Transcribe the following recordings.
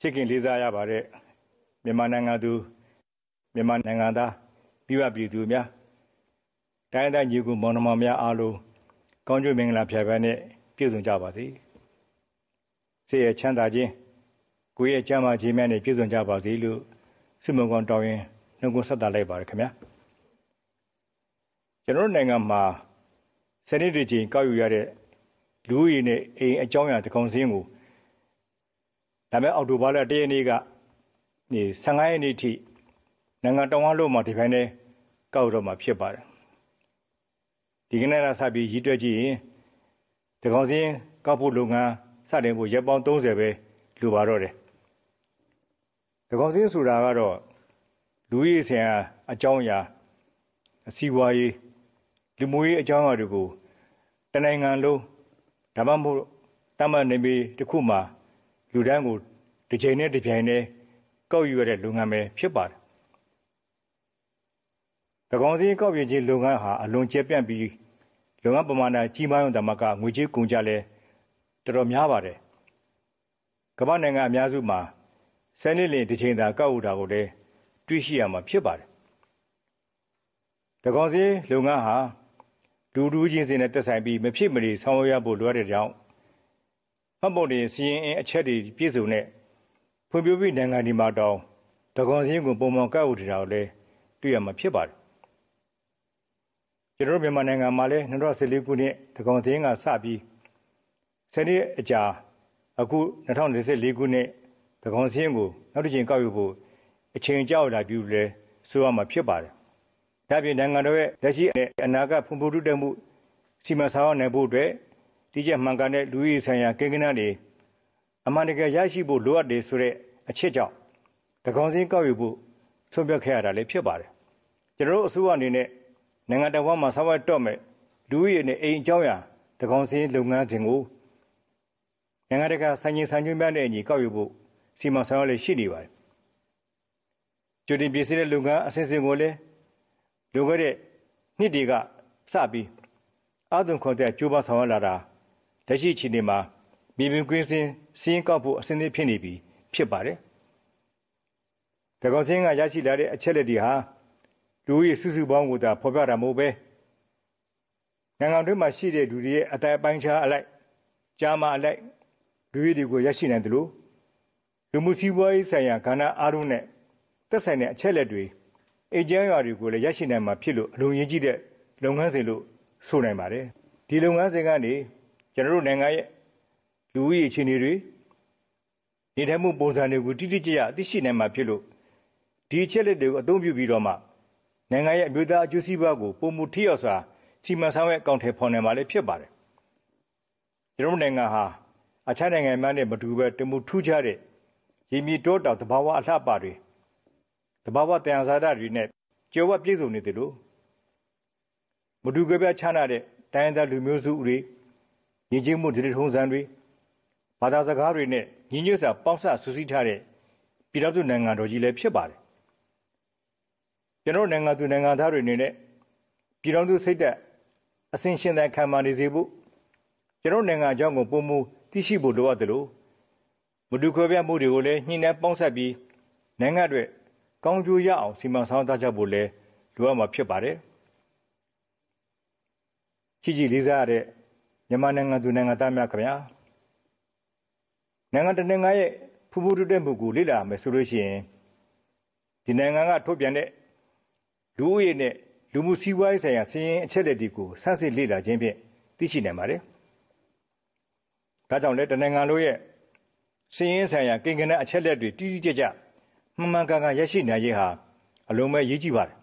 ချစ်ခင်လေးစားရပါတဲ့မြန်မာနိုင်ငံသူမြန်မာနိုင်ငံသားပြည်သူများတိုင်းတိုင်းညီကိုမောင်နှမများအားလုံးကောင်းကျိုးမင်္ဂလာဖြာဖြာနဲ့ပြည့်စုံကြပါစေ။စိတ်ရဲ့ချမ်းသာခြင်းကိုယ်ရဲ့ကျန်းမာခြင်းများနဲ့ပြည့်စုံကြပါစေလို့ဆုမွန်ကောင်းတောင်းရင်နှုတ်ခွန်းဆက်သလိုက်ပါရခင်ဗျာ။ကျွန်တော်နိုင်ငံမှာစနေနေ့ချင်းကောက်ယူရတဲ့လူဦးရေနဲ့အိမ်အကြောင်းအရာတစ်ခုစင်းကိုဒါပေမဲ့အောက်တိုဘာလ1ရက်နေ့က15ရက်နေ့ထိနိုင်ငံတော်ဝန်လုံးမှာဒီပိုင်းနဲ့ကောက်တော့မှာဖြစ်ပါတယ်ဒီကနေ့ကစပြီးရည်တွက်ကြည့်ရင်ဒီကောင်စင်းကောက်ဖို့လုပ်ငန်းစတင်ဖို့ရက်ပေါင်း30ပဲလိုပါတော့တယ်ဒီကောင်စင်းဆိုတာကတော့လူကြီးဆရာအကြောင်းအရာအစည်းအဝေးလူမျိုးရေးအကြောင်းအရာတွေကိုတနိုင်ငံလုံးဒါမှမဟုတ်တမန်နေပြည်တစ်ခုမှာလူတန်းကိုတစ်ချိန်နဲ့တစ်ပြိုင်နဲ့ကောက်ယူရတဲ့လုပ်ငန်းပဲဖြစ်ပါတယ်။တကောင်စီကောက်ယူခြင်းလုပ်ငန်းဟာအလွန်ကျယ်ပြန့်ပြီးလုပ်ငန်းပမာဏကြီးမားရုံတမကငွေကြေးကုန်ကြလဲတော်တော်များပါတယ်။ကမ္ဘာနိုင်ငံအများစုမှာစနေလတစ်ချိန်သာကောက်ယူတာကိုလည်းတွေ့ရှိရမှာဖြစ်ပါတယ်။တကောင်စီလုပ်ငန်းဟာလူချင်းစင်နဲ့တက်ဆိုင်ပြီးမဖြစ်မနေဆောင်ရွက်ရဖို့လိုအပ်တဲ့ကြောင့်ဖတ်ဖို့စီရင်အချက်တွေပြည့်စုံတဲ့ဖွံ့ဖြိုးပြီးနိုင်ငံဒီမှာတောင်တကောင်စင်းကိုပုံမှန်ကောက်ယူတာကိုလည်းတွေ့ရမှာဖြစ်ပါတယ်ကျွန်တော်မြန်မာနိုင်ငံမှာလည်း2014ခုနှစ်တကောင်စင်းကစပြီးစနေအကြာအခု2024ခုနှစ်တကောင်စင်းကိုနောက်တစ်ချိန်ကောက်ယူဖို့အချိန်ကြောက်လာပြီးလဲဆိုရမှာဖြစ်ပါတယ်ဒါပြင်နိုင်ငံတော်ရဲ့လက်ရှိအနာဂတ်ဖွံ့ဖြိုးတိုးတက်မှုစီမံဆောင်ရွက်နိုင်ဖို့အတွက်ဒီကျမှန်ကန်တဲ့လူကြီးဆိုင်ရာကိန်းဂဏန်းတွေအမှန်တကယ်ရရှိဖို့လိုအပ်တယ်ဆိုတဲ့အချက်ကြောင့်တကောင်စင်းကောက်ယူဖို့ဆုံးဖြတ်ခဲ့ရတာလည်းဖြစ်ပါတယ်ကျွန်တော်တို့အစိုးရအနေနဲ့နိုင်ငံတော်မှာဆောင်ရွက်တော့မယ်လူကြီးနဲ့အိမ်အကြောင်းအရာတကောင်စင်းလုပ်ငန်းစဉ်ကိုနိုင်ငံတကာစံချိန်စံညွှန်းများနဲ့အညီကောက်ယူဖို့စီမံဆောင်ရွက်လည်းရှိနေပါတယ်ကြိုတင်ပြင်ဆင်တဲ့လုပ်ငန်းအဆင့်ဆင့်ကိုလည်းလိုခဲ့တဲ့နှစ်တွေကစပြီးအာသွန်ခွန်တဲ့ကျိုးပဆောင်ရလာတာလက်ရှိအခြေအနေမှာမြေပြင်ကွင်းစင်းစီးရင်ကောက်ဖို့အဆင်သင့်ဖြစ်နေပြီဖြစ်ပါတယ်။တကောင်စင်းကရရှိလာတဲ့အချက်လက်တွေဟာလူကြီးစုစုပေါင်းကိုသာဖော်ပြတာမဟုတ်ပဲနိုင်ငံတွင်းမှာရှိတဲ့လူတွေရဲ့အတိုင်းအပိုင်းခြားအလိုက်ကြားမှာအလိုက်လူကြီးတွေကိုရရှိနိုင်တယ်လို့လူမှုစီးပွားရေးဆိုင်ရာကဏ္ဍအားလုံးနဲ့သက်ဆိုင်တဲ့အချက်လက်တွေအေဂျင့်ရွာတွေကိုလည်းရရှိနိုင်မှာဖြစ်လို့အလုံးရင်းကြီးတဲ့လုပ်ငန်းစဉ်လို့ဆိုနိုင်ပါတယ်ဒီလုပ်ငန်းစဉ်ကနေကျွန်တော်တို့နိုင်ငံရဲ့လူဦးရေအခြေအနေတွေနေထိုင်မှုပုံစံတွေကိုတိတိကျကျသိရှိနိုင်မှာဖြစ်လို့ဒီအချက်လက်တွေကိုအသုံးပြုပြီးတော့မှနိုင်ငံရဲ့အမျိုးသားအကျိုးစီးပွားကိုပုံမှုထိရောက်စွာစီမံဆောင်ရွက်အကောင့်ထဲပေါ်နိုင်မှာလည်းဖြစ်ပါတယ်ကျွန်တော်တို့နိုင်ငံဟာအခြားနိုင်ငံများနဲ့မတူဘဲတမှုထူးခြားတဲ့ရေမြေတောတောင်သဘာဝအလှပတွေတဘာဝတရားဇာတာတွေနဲ့ကြွယ်ဝပြည့်စုံနေတယ်လို့မတူကြပြခြားနာတဲ့တိုင်းဒေသလူမျိုးစုတွေညီချင်းမှုဒိဋ္ဌိထုံးစံတွေဘာသာစကားတွေနဲ့ညီညွတ်စွာပေါင်းစပ်စုစည်းထားတဲ့ပြည်ထောင်စုနိုင်ငံတော်ကြီးလည်းဖြစ်ပါတယ်ကျွန်တော်နိုင်ငံသူနိုင်ငံသားတွေအနေနဲ့ပြည်ထောင်စုစိတ်သက်အစဉ်ရှင်သန်ခံမှနေစေဖို့ကျွန်တော်နိုင်ငံအကြောင်းကိုပုံမှုသိရှိဖို့လိုအပ်တယ်လို့မတူကြပြမှုတွေကိုလည်းညှိနှိုင်းပေါင်းစပ်ပြီးနိုင်ငံအတွက်ကောင်းကျိုးရအောင်စီမံဆောင်ရွက်ကြဖို့လည်းလိုအပ်မှာဖြစ်ပါတယ်ကြီးလေးစားရတဲ့မြန်မာနိုင်ငံသူနိုင်ငံသားများခင်ဗျာနိုင်ငံတကာရဲ့ဖူးဖူးတက်မှုကိုလေ့လာမယ်ဆိုလို့ရှိရင်ဒီနိုင်ငံကထုတ်ပြန်တဲ့လူဦးရေနဲ့လူမှုစီးပွားရေးဆိုင်ရာစီးရင်အချက်လက်တွေကိုစမ်းစစ်လေ့လာခြင်းဖြင့်သိရှိနိုင်ပါတယ်ဒါကြောင့်လည်းတနိုင်ငံလုံးရဲ့စီးရင်ဆိုင်ရာကိန်းဂဏန်းအချက်လက်တွေတိတိကျကျမှန်ကန်ကန်ရရှိနိုင်ရေးဟာအလုံးမဲ့ရည်ကြည်ပါတယ်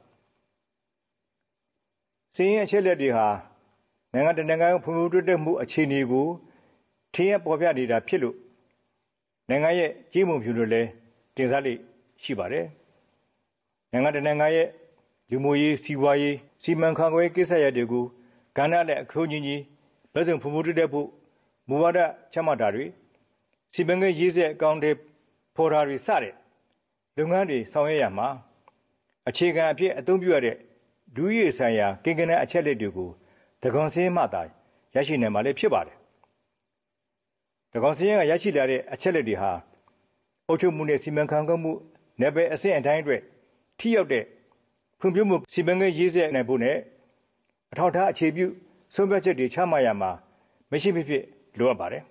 စီးရင်အချက်လက်တွေဟာနိုင်ငံတကာဖွံ့ဖြိုးတိုးတက်မှုအခြေအနေကိုထင်ရပေါ်ပြနေတာဖြစ်လို့နိုင်ငံရဲ့ကြီးမှုဖြူလို့လည်းတင်စားလိရှိပါတယ်နိုင်ငံတကာရဲ့လူမှုရေးစီးပွားရေးစီမံခန့်ခွဲကိစ္စရပ်တွေကိုကဏ္ဍနဲ့အခရုံးကြီးဘယ်စုံဖွံ့ဖြိုးတိုးတက်ဖို့မူဝါဒချမှတ်တာတွေစီမံကိန်းရေးဆက်အကောင့်တွေဖော်တာတွေစတဲ့လုပ်ငန်းတွေဆောင်ရွက်ရမှာအခြေခံအဖြစ်အသုံးပြုရတဲ့လူကြီးဆိုင်ရာကိန်းဂဏန်းအချက်လက်တွေကိုတကောင်စင်းမှသာရရှိနိုင်မှာလည်းဖြစ်ပါတယ်တကောင်စင်းကရရှိလာတဲ့အချက်လက်တွေဟာအုပ်ချုပ်မှုနဲ့စီမံခန့်ခွဲမှုနယ်ပယ်အဆင့်အတိုင်းအတွက်ထိရောက်တဲ့ဖွံ့ဖြိုးမှုစီမံကိန်းရေးဆွဲနိုင်ဖို့နဲ့အထောက်အထားအခြေပြုဆုံးဖြတ်ချက်တွေချမှတ်ရမှာမရှိမဖြစ်လိုအပ်ပါတယ်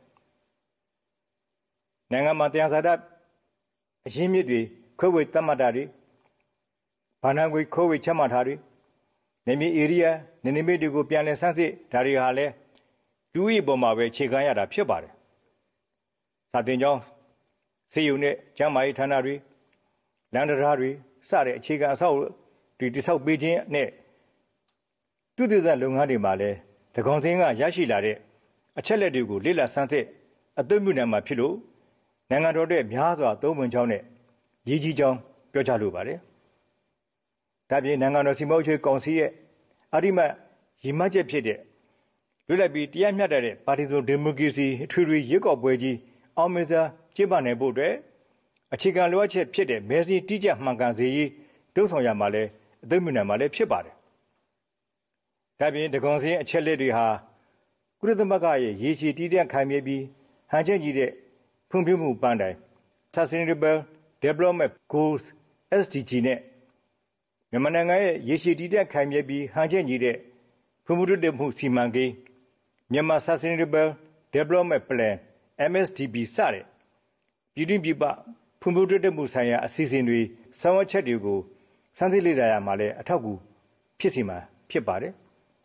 နိုင်ငံမှာတရားစာတအရင်းမြစ်တွေခွဲဝေသတ်မှတ်တာတွေဘာနာငွေခွဲဝေချမှတ်တာတွေနေမြေဧရိယာနေမြေတွေကိုပြန်လည်ဆန်းစစ်ဒါတွေဟာလည်းလူဦးရေပေါ်မှာပဲခြေခံရတာဖြစ်ပါတယ်စာတင်ကြောင်းစေယုံနဲ့ကျန်းမာရေးဌာနတွေလမ်းတရားတွေစတဲ့အခြေခံအဆောက်အဦတွေတိစောက်ပေးခြင်းနဲ့သူတည်တဲ့လုပ်ငန်းတွေမှာလည်းတကောင်စင်းကရရှိလာတဲ့အချက်လက်တွေကိုလေ့လာဆန်းစစ်အသွင်ပြုနိုင်မှာဖြစ်လို့နိုင်ငံတော်ရဲ့များစွာသုံးဝင်ကြောင်းနဲ့ရည်ကြီးကြောင်းပြောကြားလိုပါတယ်။ဒါပြင်နိုင်ငံတော်စီမံအုပ်ချုပ်ကောင်စီရဲ့အဓိမတ်ရည်မှတ်ချက်ဖြစ်တဲ့လွတ်လပ်ပြီးတရားမျှတတဲ့ပါတီစုံဒီမိုကရေစီအထွေထွေရွေးကောက်ပွဲကြီးအောင်မြင်စွာကျင်းပနိုင်ဖို့အတွက်အခြေခံလိုအပ်ချက်ဖြစ်တဲ့မဲစည်းတိကျမှန်ကန်စေရေးတုံ့ဆောင်ရမှာလဲအသွင်ပြုနိုင်မှာလဲဖြစ်ပါတယ်။ဒါပြင်တကောင်စင်းအချက်လက်တွေဟာကုလသမဂ္ဂရဲ့ရည်ရှိတည်တဲ့ခိုင်မြဲပြီးဟန်ချက်ကြီးတဲ့ဖွံ့ဖြိုးမှုပန်းတိုင် Sustainable Development Goals SDG နဲ့မြန်မာနိုင်ငံရဲ့ရည်ရှိတည်တဲ့ခိုင်မြဲပြီးဟန်ချက်ကြီးတဲ့ဖွံ့ဖြိုးတိုးတက်မှုစီမံကိန်းမြန်မာ Sustainable Development Plan MSDP စတဲ့ပြည်တွင်းပြည်ပဖွံ့ဖြိုးတိုးတက်မှုဆိုင်ရာအစီအစဉ်တွေဆောင်ရွက်ချက်တွေကိုစမ်းစစ်လေ့လာရမှာလဲအထောက်အကူဖြစ်စီမှာဖြစ်ပါတယ်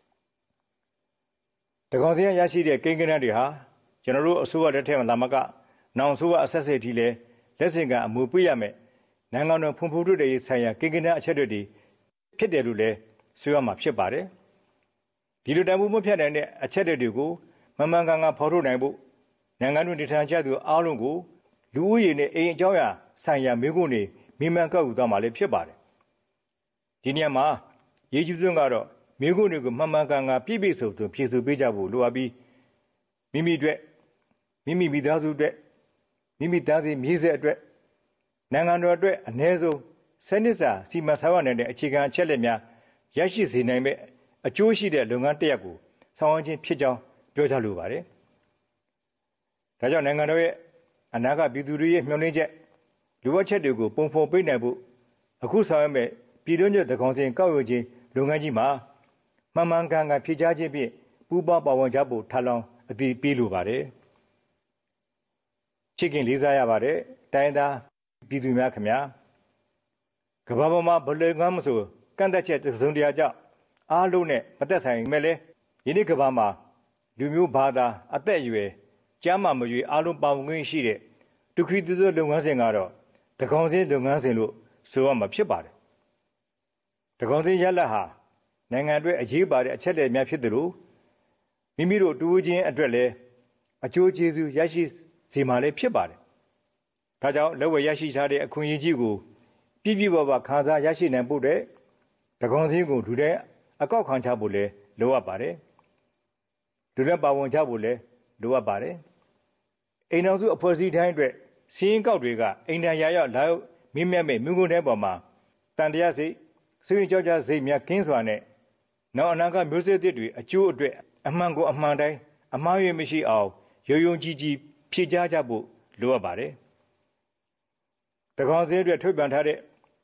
တကောင်စင်းရရှိတဲ့ကိန်းဂဏန်းတွေဟာကျွန်တော်တို့အစိုးရလက်ထက်မှာလာမကနောင်အစိုးရအဆက်ဆက်ထိလဲလက်ဆင့်ကအမှုပေးရမယ်နိုင်ငံတော်ဖွံ့ဖြိုးတိုးတက်ရေးဆိုင်ရာကိန်းဂဏန်းအချက်တွေဖြစ်တယ်လို့လဲဆိုရမှာဖြစ်ပါတယ်ဒီလိုတန်ဖိုးမဖြတ်နိုင်တဲ့အချက်တွေကိုမှန်မှန်ကန်ကန်ဖော်ထုတ်နိုင်ဖို့နိုင်ငံတွင်တည်ထောင်ကြသူအားလုံးကိုလူဦးရေနဲ့အိမ်အကြောင်းအရာဆိုင်ရာမျိုးကုန်တွေမိမှန်ကောက်ယူသွားမှာလည်းဖြစ်ပါတယ်ဒီနေရာမှာရေးကြီးဆုံးကတော့မျိုးကုန်တွေကိုမှန်မှန်ကန်ကန်ပြည့်ပြည့်စုံစုံဖြည့်ဆည်းပေးကြဖို့လိုအပ်ပြီးမိမိအတွက်မိမိမိသားစုအတွက်မိမိသားစုမြေးဆက်အတွက်နိုင်ငံတော်အတွက်အ ਨੇ ဆုံးစနစ်စာစီမံဆောင်ရွက်နိုင်တဲ့အခြေခံအချက်လက်များရရှိစေနိုင်မဲ့အကျိုးရှိတဲ့လုပ်ငန်းတစ်ရပ်ကိုဆောင်ရွက်ခြင်းဖြစ်ကြောင်းပြောကြားလိုပါတယ်။ဒါကြောင့်နိုင်ငံတော်ရဲ့အနာဂတ်ပြည်သူတွေရဲ့မျှော်လင့်ချက်လူဝတ်ချက်တွေကိုပုံဖော်ပေးနိုင်ဖို့အခုဆောင်ရွက်မဲ့ပြည်တွင်းကျတကောင်စင်ကောက်ယူခြင်းလုပ်ငန်းကြီးမှာမှန်မှန်ကန်ကန်ဖြည့်ချခြင်းဖြင့်ပူးပေါင်းပါဝင်ကြဖို့ထပ်လောင်းအတည်ပြုလိုပါတယ်။ချစ်ခင်လေးစားရပါတယ်တိုင်းသားပြည်သူများခင်ဗျာကမ္ဘာပေါ်မှာဘယ်လိုမှမဆိုကန့်သက်ချက်စုံတရားကြောင့်အားလုံးနဲ့မသက်ဆိုင်မဲ့လေယနေ့ကမ္ဘာမှာလူမျိုးဘာသာအသက်အရွယ်ကျမ်းမာမရွေအားလုံးပါဝင်ခွင့်ရှိတဲ့ဒုက္ခိတလုပ်ငန်းစဉ်ကတော့တကောင်စင်းလုပ်ငန်းစဉ်လို့ဆိုရမှာဖြစ်ပါတယ်တကောင်စင်းရလတ်ဟာနိုင်ငံအတွက်အရေးပါတဲ့အချက်လက်များဖြစ်တယ်လို့မိမိတို့တူးချင်းအတွက်လည်းအကျိုးကျေးဇူးရရှိစေမှာလည်းဖြစ်ပါတယ်ဒါကြောင့်လက်ဝယ်ရရှိထားတဲ့အခွင့်အရေးကြီးကိုပြည့်ပြည့်ဝဝခံစားရရှိနိုင်ဖို့တဲ့တကောင်စင်းကိုလူတဲ့အကောက်ခံချဖို့လည်းလိုအပ်ပါတယ်လူတွေပါဝင်ကြဖို့လည်းလိုအပ်ပါတယ်အိမ်တော်စုအဖွဲ့အစည်းတိုင်းအတွက်စီးရင်ကောက်တွေကအိမ်တန်ရာရောက်လာရောက်မြင့်မြတ်မဲ့မြို့ကုန်တဲ့ပေါ်မှာတန်တရားစိတ်ဆွေးကြောကြစိတ်များကင်းစွာနဲ့နောက်အနာဂတ်မျိုးဆက်တွေအကျိုးအတွက်အမှန်ကိုအမှန်တိုင်းအမှားရမရှိအောင်ရုံရုံကြည်ကြည်ဖြည့်ကြားကြဖို့လိုအပ်ပါတယ်တကောင်စင်းအတွက်ထုတ်ပြန်ထားတဲ့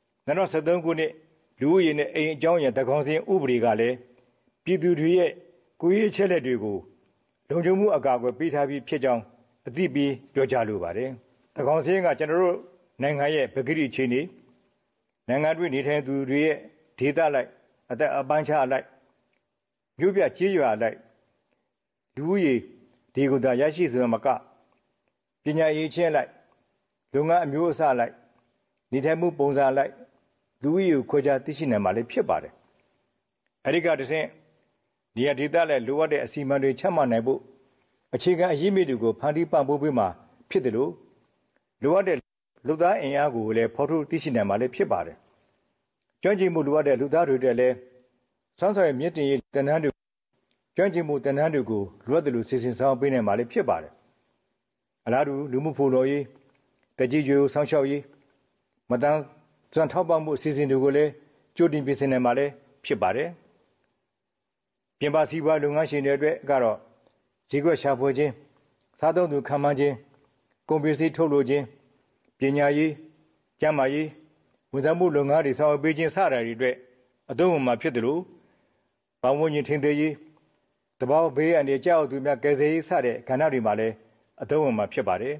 2013ခုနှစ်လူဦးရေနဲ့အိမ်အကြောင်းအရာတကောင်စင်းဥပဒေကလည်းပြည်သူတွေရဲ့ကိုယ်ရေးချက်လက်တွေကိုလုံခြုံမှုအကာအကွယ်ပေးထားပြီးဖြစ်ကြောင်းအသိပေးပြောကြားလိုပါတယ်တကောင်စင်းကကျွန်တော်တို့နိုင်ငံရဲ့ပကတိအခြေအနေနိုင်ငံတွင်းနေထိုင်သူတွေရဲ့ဒေသလိုက်အသက်အပိုင်းခြားလိုက်မြို့ပြကြေးရွာလိုက်လူဦးရေဒီကိုသာရရှိစွာမကပညာရေးချင်းလိုက်လုပ်ငန်းအမျိုးအစားလိုက်နေထိုင်မှုပုံစံလိုက်လူဦးရေကိုခွဲခြားသိရှိနိုင်မှာလည်းဖြစ်ပါတယ်အဲဒီကတည်းကနေရာဒေသလိုက်လိုအပ်တဲ့အစီအမံတွေချမှတ်နိုင်ဖို့အခြေခံအရင်းမြစ်တွေကိုဖန်တီးပံ့ပိုးပေးမှာဖြစ်တယ်လို့လိုအပ်တဲ့လူသားအင်အားကိုလည်းဖော်ထုတ်သိရှိနိုင်မှာလည်းဖြစ်ပါတယ်ကျွမ်းကျင်မှုလိုအပ်တဲ့လူသားတွေတဲ့လည်းစောင့်ဆောင်ရမြင့်တင်ရေးတဏ္ဍာန်တွေကျွမ်းကျင်မှုတဏ္ဍာန်တွေကိုလိုအပ်တယ်လို့စီစဉ်ဆောင်ပေးနိုင်မှာလည်းဖြစ်ပါတယ်အလားတူလူမှုဖော်လို့ရေးတကြီးရွေးဆောင်ရှောက်ရေးမတန်းစွမ်းထောက်ပံ့မှုအစီအစဉ်တွေကိုလည်းကြိုတင်ပြင်ဆင်နိုင်မှာလည်းဖြစ်ပါတယ်ပြင်ပစီးပွားလုပ်ငန်းရှင်တွေအတွက်ကတော့ဈေးကွက်ရှာဖွေခြင်းစားသုံးသူခံမှန်းခြင်းကုန်ပစ္စည်းထုတ်လုပ်ခြင်းပညာရေးကျန်းမာရေးဝန်ဆောင်မှုလုပ်ငန်းတွေဆောင်ရွက်ပေးခြင်းစတာတွေအတွက်အသုံးဝင်မှာဖြစ်တယ်လို့ဘာဝညင်ထင်သေးရေးတဘာဝဘေးအန္တရာယ်ကြောက်သူများကယ်ဆယ်ရေးစတဲ့ကဏ္ဍတွေမှာလည်းအသုံးဝင်မှာဖြစ်ပါတယ်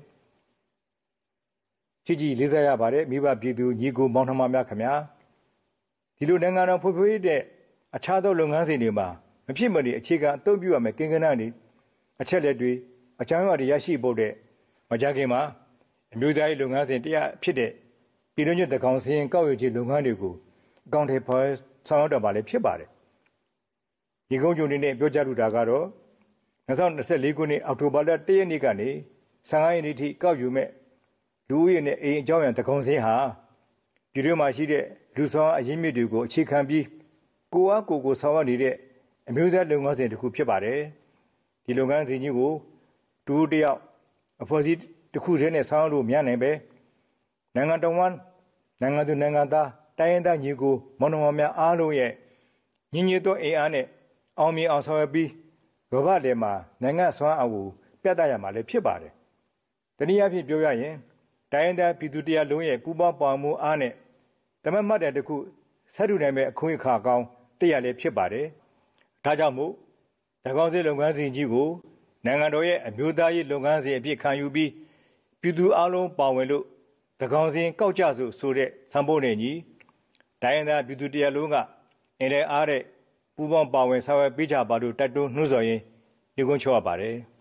ချစ်ကြည်လေးစားရပါတယ်မိဘပြည်သူညီကိုမောင်နှမများခင်ဗျာဒီလိုနိုင်ငံတော်ဖွံ့ဖြိုးရေးတဲ့အခြားသောလုပ်ငန်းစဉ်တွေမှာမဖြစ်မနေအခြေခံအသုံးပြုရမယ်ကိန်းဂဏန်းတွေအချက်လက်တွေအကြောင်းအရာတွေရရှိဖို့တဲ့မကြခင်မှာအမျိုးသားရေးလုပ်ငန်းစဉ်တရားဖြစ်တဲ့ပြည်တွင်းကျတကောင်စရင်ကောက်ရွေးခြင်းလုပ်ငန်းတွေကိုအကောင့်ထဲပေါ်ဆောင်ရွက်တော့ပါလေဖြစ်ပါတယ်ဒီကုန်းကျုံနေနဲ့ပြောကြားလိုတာကတော့2024ခုနှစ်အောက်တိုဘာလ1ရက်နေ့ကနေ15ရက်နေ့ထိကောက်ယူမဲ့လူဦးရေနဲ့အိမ်အကြောင်းအရာတကောင်စင်းဟာပြည်တွင်းမှာရှိတဲ့လူဆောင်အရင်းမြစ်တွေကိုအခြေခံပြီးကိုအားကိုဆောင်ရွက်နေတဲ့အမျိုးသားလုပ်ငန်းစဉ်တစ်ခုဖြစ်ပါတယ်ဒီလုပ်ငန်းစဉ်ကြီးကိုတူတယောက်အဖွဲ့အစည်းတစ်ခုတည်းနဲ့ဆောင်ရွက်လို့မရနိုင်ပဲနိုင်ငံတော်ဝန်နိုင်ငံသူနိုင်ငံသားတိုင်းရင်းသားညီကိုမောင်နှမများအားလုံးရဲ့ညီညွတ်သောအင်အားနဲ့အောင်မြင်အောင်ဆောင်ရွက်ပြီးကမ္ဘာ့နယ်မှာနိုင်ငံဆွမ်းအားကိုပြသရမှာလည်းဖြစ်ပါတယ်တနည်းအားဖြင့်ပြောရရင်တိုင်းရင်းသားပြည်သူတရားလုံးရဲ့ပူးပေါင်းပါဝင်မှုအားနဲ့တမတ်မှတ်တဲ့တစ်ခုဆက်တူနိုင်မဲ့အခွင့်အခါကောင်းတရားလည်းဖြစ်ပါတယ်ဒါကြောင့်မို့တကောင်စီလုပ်ငန်းစဉ်ကြီးကိုနိုင်ငံတော်ရဲ့အမျိုးသားရေးလုပ်ငန်းစဉ်အဖြစ်ခံယူပြီးပြည်သူအလုံးပါဝင်လို့တကောင်စီကောက်ကြစို့ဆိုတဲ့စံပိုးနေကြီးတိုင်းရင်းသားပြည်သူတရားလုံးကအင်တဲ့အားတဲ့ပူးပေါင်းပါဝင်ဆောင်ရွက်ပေးကြပါလို့တိုက်တွန်းနှိုးဆော်ရင်းဒီကုန်းချောရပါတယ်